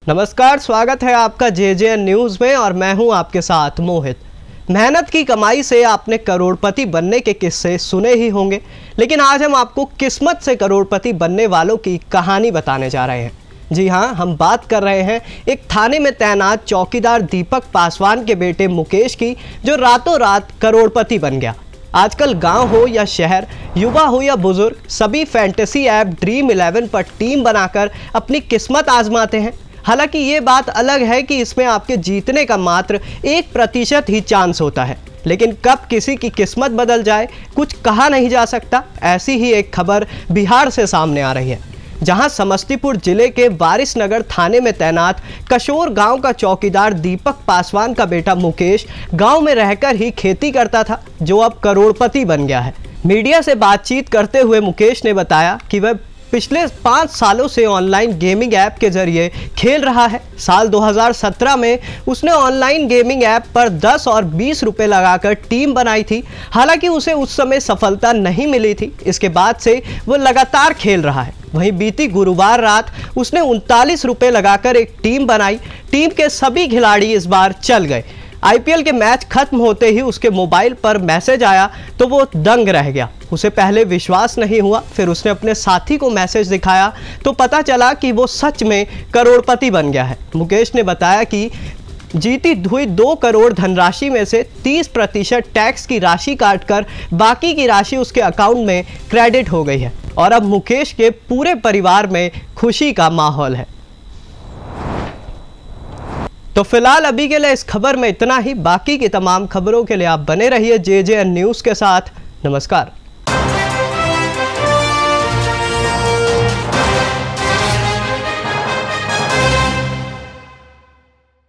नमस्कार, स्वागत है आपका JJN न्यूज़ में और मैं हूं आपके साथ मोहित। मेहनत की कमाई से आपने करोड़पति बनने के किस्से सुने ही होंगे, लेकिन आज हम आपको किस्मत से करोड़पति बनने वालों की कहानी बताने जा रहे हैं। जी हाँ, हम बात कर रहे हैं एक थाने में तैनात चौकीदार दीपक पासवान के बेटे मुकेश की, जो रातों रात करोड़पति बन गया। आजकल गांव हो या शहर, युवा हो या बुजुर्ग, सभी फैंटेसी ऐप ड्रीम 11 पर टीम बनाकर अपनी किस्मत आजमाते हैं। हालांकि ये बात अलग है कि इसमें आपके जीतने का मात्र 1% ही चांस होता है, लेकिन कब किसी की किस्मत बदल जाए कुछ कहा नहीं जा सकता। ऐसी ही एक खबर बिहार से सामने आ रही है, जहां समस्तीपुर जिले के वारिसनगर थाने में तैनात कशोर गांव का चौकीदार दीपक पासवान का बेटा मुकेश गांव में रहकर ही खेती करता था, जो अब करोड़पति बन गया है। मीडिया से बातचीत करते हुए मुकेश ने बताया कि वह पिछले 5 सालों से ऑनलाइन गेमिंग ऐप के जरिए खेल रहा है। साल 2017 में उसने ऑनलाइन गेमिंग ऐप पर 10 और 20 रुपए लगाकर टीम बनाई थी। हालांकि उसे उस समय सफलता नहीं मिली थी। इसके बाद से वो लगातार खेल रहा है। वहीं बीती गुरुवार रात उसने 39 रुपए लगाकर एक टीम बनाई। टीम के सभी खिलाड़ी इस बार चल गए। IPL के मैच खत्म होते ही उसके मोबाइल पर मैसेज आया तो वो दंग रह गया। उसे पहले विश्वास नहीं हुआ, फिर उसने अपने साथी को मैसेज दिखाया तो पता चला कि वो सच में करोड़पति बन गया है। मुकेश ने बताया कि जीती हुई 2 करोड़ धनराशि में से 30% टैक्स की राशि काटकर बाकी की राशि उसके अकाउंट में क्रेडिट हो गई है और अब मुकेश के पूरे परिवार में खुशी का माहौल है। तो फिलहाल अभी के लिए इस खबर में इतना ही। बाकी की तमाम खबरों के लिए आप बने रहिए JJN न्यूज़ के साथ। नमस्कार।